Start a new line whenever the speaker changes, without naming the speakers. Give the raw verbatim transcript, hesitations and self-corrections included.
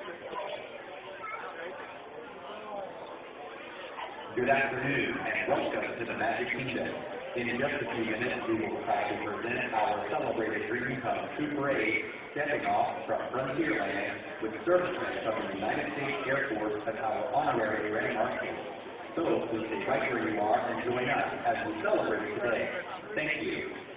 Good afternoon and welcome to the Magic Kingdom. In just a few minutes, we will proudly present our celebrated Dream Come True Parade, stepping off from Frontierland with servicemen of the United States Air Force as our honorary Grand Marshals. So please stay right where you are and join us as we celebrate today. Thank you.